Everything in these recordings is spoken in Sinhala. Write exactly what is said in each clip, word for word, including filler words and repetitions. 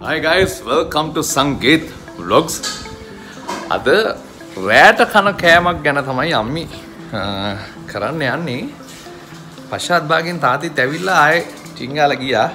Hi guys, welcome to Sangeet Vlogs. අද රෑට කන කෑමක් ගැන තමයි අම්මි කරන්න යන්නේ. පශ්චාත් භාගයෙන් තාත්තිත් ඇවිල්ලා ආයේ චිංගාල ගියා.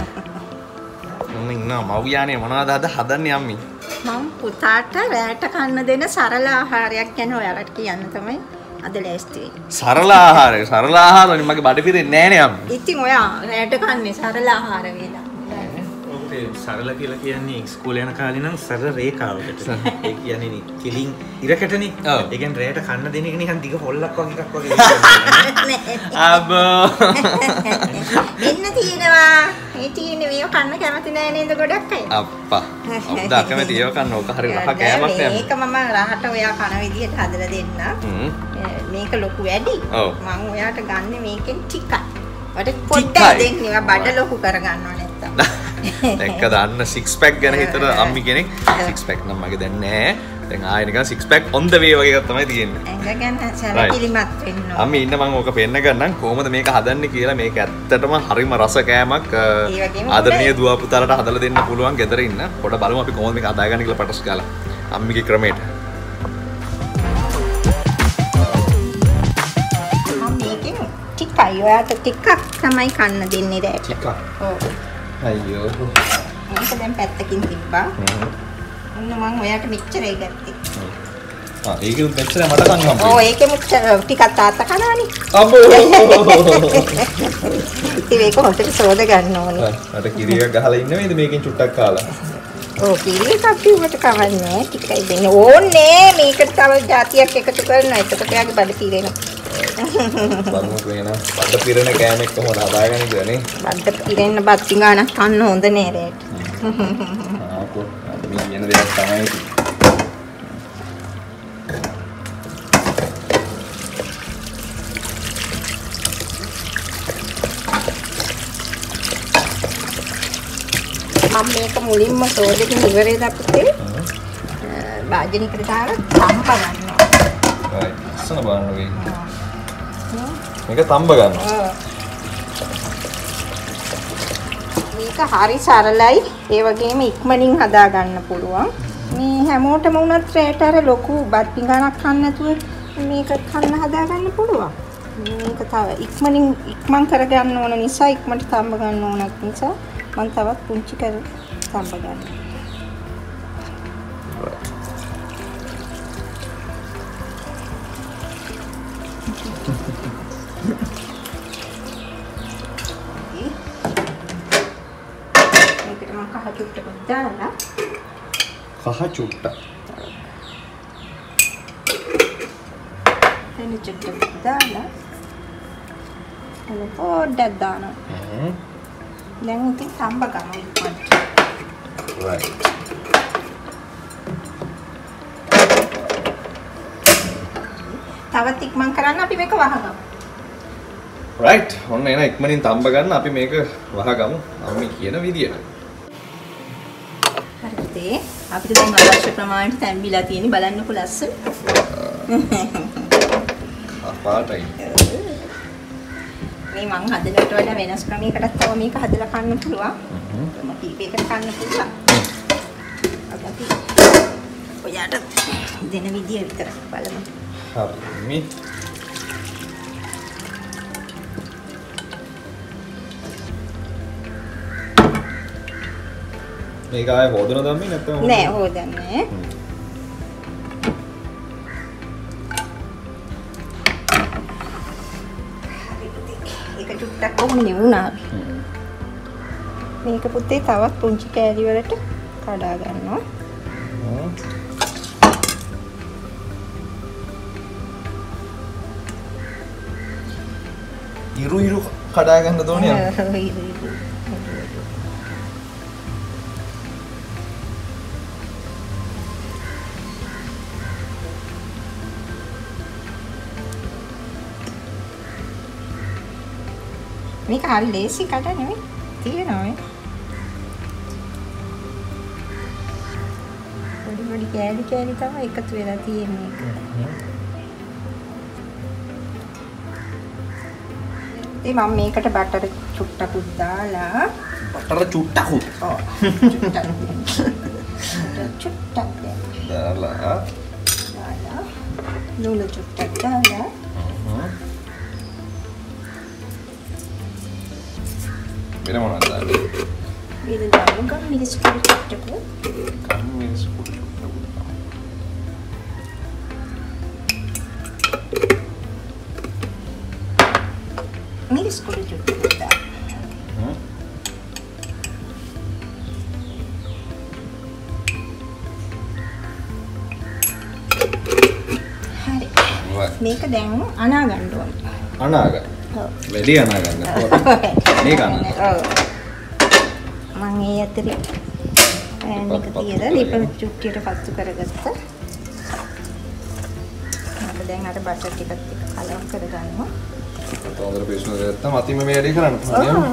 මම ඉන්නවා මව්යානේ මොනවද අද හදන්නේ අම්මි? මම පුතාට රෑට කන්න දෙන සරල ආහාරයක් ගැන ඔයාලට කියන්න තමයි අද ලෑස්ති වෙන්නේ. සරල ආහාරය, සරල ආහාර වලින් මගේ බඩ පිරෙන්නේ නෑනේ අම්මි. ඉතින් ඔයා රෑට කන්නේ සරල ආහාර වේලා. සරල කියලා කියන්නේ ඉස්කෝලේ යන කාලේ නම් සරල රේඛාවකට. ඒ කියන්නේ කිලින් ඉරකටනේ. ඒ කියන්නේ රැයට කන්න දෙන එක නිකන් දිග පොල්ලක් වගේ එකක් වගේ. අබෝ. මෙන්න තියෙනවා. මේ තියෙන්නේ මේක කන්න කැමති නෑ නේද ගොඩක් අය. අප්පා. අවුද අකමැති ඒව කන්න ඕක හරි රහ කෑමක් නෑ. මේක මම රහට ඔයා කන විදියට හදලා දෙන්න. මේක ලොකු වැඩි. මම ඔයාට ගන්න මේකෙන් ටිකක්. ඔයාට පොඩ්ඩක් දෙන්න බඩ ලොකු කරගන්නව නැත්තම්. දැක්ක දාන්න six pack ගැන හිතන අම්මි කෙනෙක් six pack නම් මගේ දැන් නෑ. දැන් ආයෙ නිකන් six pack on the way වගේ එකක් තමයි තියෙන්නේ. ඇඟ ගැන සැලකිලිමත් වෙන්න ඕන. අම්මි ඉන්න මම ඕක පෙන්න ගන්නම් කොහොමද මේක හදන්නේ කියලා. මේක ඇත්තටම හරිම රස කෑමක්. ආදරණීය දුව පුතාලට හදලා දෙන්න පුළුවන් ගෙදර ඉන්න. පොඩ බලමු අපි කොහොමද මේක හදාගන්නේ කියලා පටස් ගාලා. අම්මිගේ ක්‍රමයට. මම මේකෙන් ටිකයි ඔයාට ටිකක් තමයි කන්න දෙන්නේ දැන්. ටිකක්. ඔව්. අයියෝ. මේක දැන් පැත්තකින් තිබ්බා. ඔන්න මම ඔයාට මෙච්චරයි ගත්තේ. ආ ඒකෙත් මෙච්චර මට කන්න හම්බුනේ. ඔව් ඒකෙම ටිකක් තාත්තා කනවනේ. අම්බෝ. ඉතින් මේක හොඳට සෝද ගන්න ඕනේ. මට කිරි එකක් ගහලා ඉන්න වේද මේකෙන් චුට්ටක් කාලා. ඔව් කිරි එකක් බිව්වට කවන්නේ ටිකයි දෙන්න ඕනේ. මේකට තව જાතියක් එකතු කරනවා. එතකොට යාගේ බඩ පිරෙනවා. බලමුකෝ එහෙනම් බඩ පිරෙන කෑම එක්ක මොන හදාගන්නේ කියලා නේ. බඩ පිරෙන්න බත් පිඟානක් කන්න හොඳ නෑ රේට. ආපෝ මේ කියන දේක් තමයි. මම මේක මුලින්ම සෝදෙකින් ඉවරේ දපුතේ වාජනිකට දාලා තම්බ ගන්නවා. right. ඉස්සන බලන්න වෙයි. මේක තම්බ ගන්නවා. මේක හරි සරලයි. ඒ වගේම ඉක්මනින් හදා ගන්න පුළුවන්. මේ හැමෝටම වුණත් රැට අර ලොකු බත් පිඟානක් කන්න නැතුව මේක කන්න හදා ගන්න පුළුවන්. මේක තව ඉක්මනින් ඉක්මන් කරගන්න ඕන නිසා ඉක්මනට තම්බ ගන්න ඕනක් නිසා මම තවත් පුංචි කර තම්බ ගන්නවා. කහ චුට්ටක් දාලා කහ චුට්ටක් එන්න චුට්ටක් දාලා එන්න පොඩ්ඩක් දානවා. දැන් ඉතින් තම්බ ගමු ඉක්මනට. right. තවත් ඉක්මන් කරන්න අපි මේක වහගමු. right. ඔන්න එන ඉක්මනින් තම්බ ගන්න අපි මේක වහගමු අම්මි කියන විදියට. හරිද? අපිට දැන් අවශ්‍ය ප්‍රමාණයට තැම්බිලා තියෙන්නේ බලන්නකො ලස්සන. කපාටයි. මේ මං හදනකට වඩා වෙනස් ක්‍රමයකටත් තව මේක හදලා කන්න පුළුවන්. මම කීපයකට කන්න පුළුවන්. අපි ඔයාට දෙන විදිය විතර බලමු. හරි. මේක ආයේ හොදන දම්මේ නැත්නම් නෑ හොදන්නේ. ඒක චුට්ටක් කොහොම නෙවුණා. මේක පුතේ තවත් පුංචි කෑලි වලට කඩා ගන්නවා. ඉරු ඉරු කඩා ගන්න දෝනිය. ඉරු ඉරු. මේක හරි ලේසි කට නෙමෙයි තියෙනවා මේ පොඩි පොඩි කෑලි කෑලි තමයි එකතු වෙලා තියෙන්නේ. ඉතින් මම මේකට බටර් චුට්ටකුත් දාලා බටර් චුට්ටකුත්. ඔව්. චුට්ටක් දෙන්න. දාලා. දාලා. ලුණු චුට්ටක් දාලා. වෙන මොනවද දාන්නේ? ඊට දාමු ගම්මිරිස් කුඩු චුට්ටකුත්. ගම්මිරිස් කුඩු චුට්ටකුත්. මිරිස් කුඩු චුට්ටකුත් දාන්න. හරි. මේක දැන් අනා ගන්න ඕනේ. අනා ගන්න. ඔව්. වැඩි අනා ගන්න. මේක අනා. ඔව්. මම ඒ අතරේ පෑන් එක තියලා ලිප චුට්ටියට පත්තු කරගත්තා. මම දැන් අර බටර් ටිකත් එක්ක කලවම් කරගන්නවා. තවදර පිස්සුන ගත්තා මතින් මේ වැඩේ කරන්න පුළුවන්.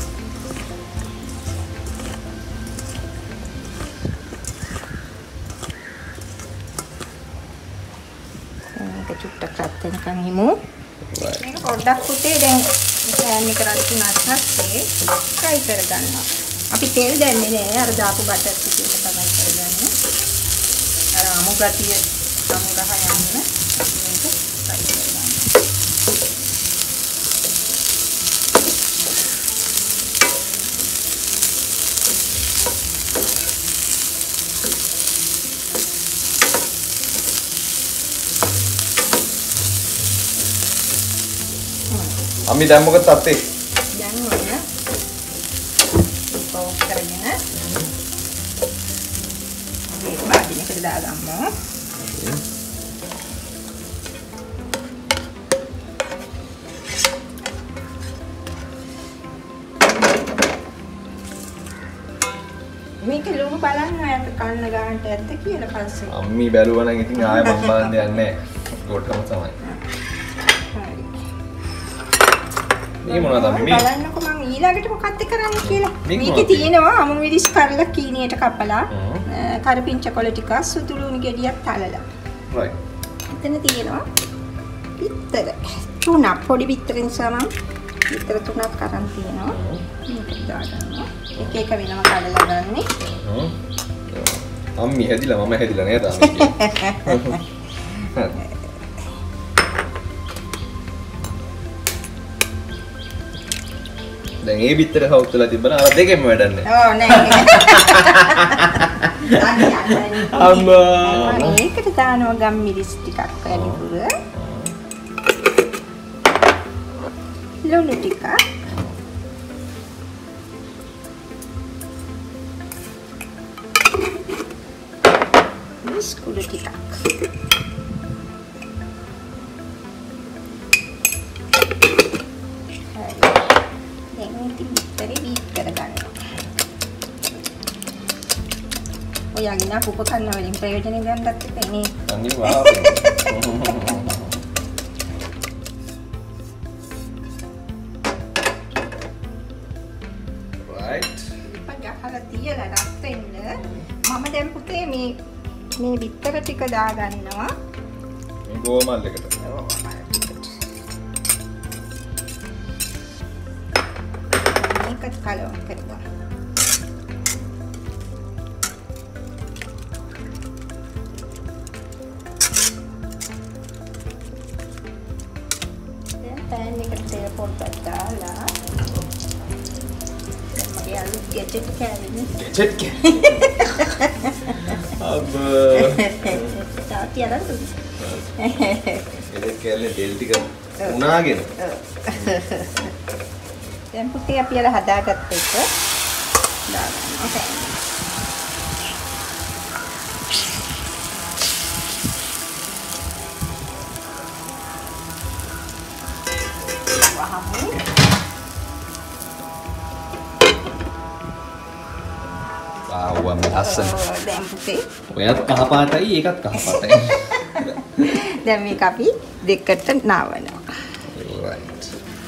මේක චුට්ටක් රත් වෙනකන් හිමු. මේක පොඩ්ඩක් පුතේ දැන් පෑන් එක රත් වුණාට පස්සේ fry කරගන්නවා. අපි තෙල් දැම්මේ නෑ අර දාපු බටර් ටික එක තමයි කරගන්නේ. අර අමු ගතිය සමුරහ යන්න මේක fry කරගන්නවා. අම්මි දැන් මොකද තත්තේ? දැන් ඔන්න පොක් කරගෙන මේ බාදිනේකට දාගමු. මේක ලුණු බලන්න ඇත්ත කන්න ගන්නට ඇත්ත කියලා පස්සේ. අම්මි බැලුවා නම් ඉතින් ආයෙ මම බලන්න යන්නේ නැහැ. ගොඩටම තමයි. මේ මොනවද අම්මි මේ? බලන්නකො මම ඊළඟට මොකක්ද කරන්න කියලා. මේක මේකේ මොනවද? තියෙනවා අමු මිරිස් කරලා කීනියට කපලා කරපිංච කොළ ටිකක් සුදුලුණු ගෙඩියක් තලලා. right. එතන තියෙනවා පිත්තර. තුනක් පොඩි පිත්තර නිසා මම පිත්තර තුනක් අරන් තියෙනවා. මේක දාගන්නවා. එක එක වෙනම කඩලා ගන්නේ. හ්ම්. අම්මි හැදිලා මම හැදිලා නේද අම්මි කියන්නේ. දැන් ඒ පිටර සවුත් වෙලා තිබ්බන අර දෙකෙන්ම වැඩන්නේ. ඕ නෑ. අම්මා. මේකට දානවා ගම්මිරිස් ටිකක් වැඩිපුර. ලුණු ටිකක්. මිරිස් කුඩු ටිකක්. ඔයාගේ නා පුප කන්න වලින් ප්‍රයෝජන ගන්නත් එපේ. අනිවාර්යෙන්. right. පගහලා තියලා රත් වෙන්න මම දැන් පුතේ මේ මේ විතර ටික දාගන්නවා. මේ ගෝමල් එකට. මේකත් කලවම් කරගන්න. පෑන් එකට තෙල් පොඩ්ඩක් දාලා දැන් මගේ අලුත් ගැජට් කෑවෙන්නේ ගැජට් කෑ අබ තාත්ති අරන් දුන්න ඒක කැලේ දෙල් ටික උනාගෙන දැන් පුතේ අපි අර හදාගත්ත එක දාගන්නවා පෑන් ආවම ලස්සන. දැන් පුතේ ඔයත් කහ පාටයි ඒකත් කහ පාටයි. දැන් මේක අපි දෙකට නාවනවා. right.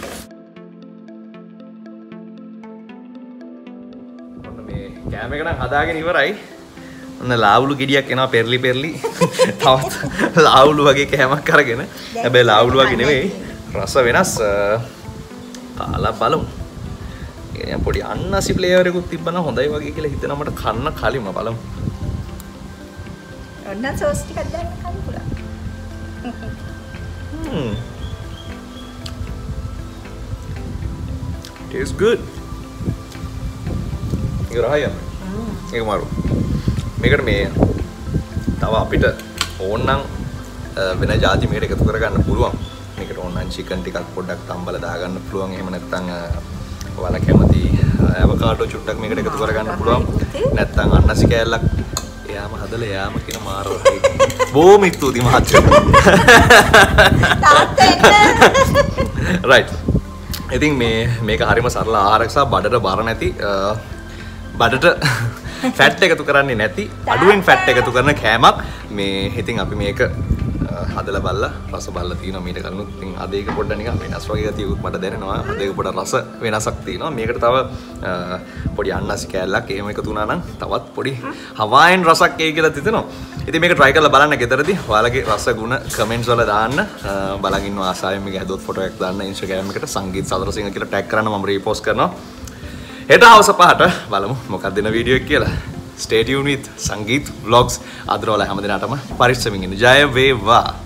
ඔන්න මේ කෑම එක නම් හදාගෙන ඉවරයි. ඔන්න ලාවුලු ගෙඩියක් එනවා පෙරලි පෙරලි. තවත් ලාවුලු වගේ කෑමක් අරගෙන. හැබැයි ලාවුලු වගේ නෙවෙයි. රස වෙනස්. කාලා බලමු. ඒ පොඩි අන්නසි ෆ්ලේවර් එකකුත් තිබ්බනම් හොඳයි වගේ කියලා හිතෙනවා මට කන්න කලින්ම බලමු. ඔන්න සෝස් ටිකක් දාන්න කන්න පුළුවන්. Hmm. Tastes good. ඒක රහයි යන්න. ඒක මාරු. මේකට මේ තව අපිට ඕනනම් වෙන જાති මේකට එකතු කරගන්න පුළුවන්. මේකට ඕනනම් chicken ටිකක් පොඩ්ඩක් තම්බලා දාගන්න පුළුවන්. එහෙම නැත්නම් ඔයාලා කැමති අවකාඩෝ චුට්ටක් මේකට එකතු කරගන්න පුළුවන්. නැත්නම් අන්නසි කෑල්ලක් එයාම හදලා එයාම කියන මාර රහයි. බොහොම ස්තුතියි මහත්තයෝ. right. ඉතින් මේ මේක හරිම සරල ආහාරයක් සහ බඩට බර නැති බඩට ෆැට් එකතු කරන්නේ නැති අඩුවෙන් ෆැට් එකතු කරන කෑමක් මේ ඉතින් අපි මේක හදලා බලලා රස බලලා තියෙනවා මීට කලිනුත් ඉතින් අද ඒක පොඩ්ඩක් නිකන් වෙනස් වගේ ගතියකුත් මට දැනෙනවා අද ඒක පොඩ්ඩක් රස වෙනසක් තියෙනවා මේකට තව පොඩි අන්නසි කෑල්ලක් එහෙම එකතු වුණා නම් තවත් පොඩි හවායන් රසක් එයි කියලා හිතෙනවා ඉතින් මේක try කරලා බලන්න ගෙදරදී ඔයාලගේ රස ගුණ කමෙන්ට්ස් වල දාන්න බලන් ඉන්නවා ආසාවෙන් මේක හදොත් ෆොටෝ එකක් දාන්න Instagram එකට සංගීත් සතරසිංහ කියලා ටැග් කරන්න මම රීපෝස්ට් කරනවා හෙට හවස පහට බලමු මොකක්ද දෙන වීඩියෝ එක කියලා stay tuned with Sangeeth Vlogs අදරෝල හැමදිනාටම පරිස්සමින් ඉන්න ජය වේවා